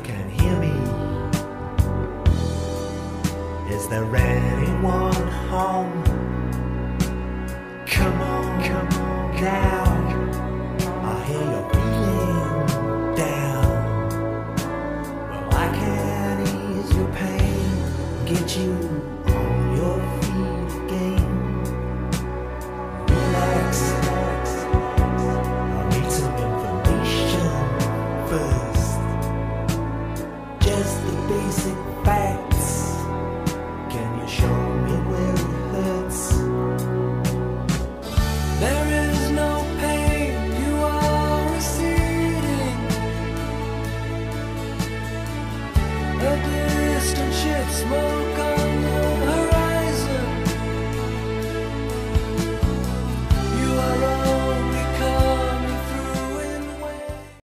can hear me. Is there anyone home? Come on now. I hear you're feeling down. Well, I can ease your pain, get you on your feet again. Relax. I need some information first. Just the basic facts. Can you show me where it hurts? There is no pain, you are receding. A distant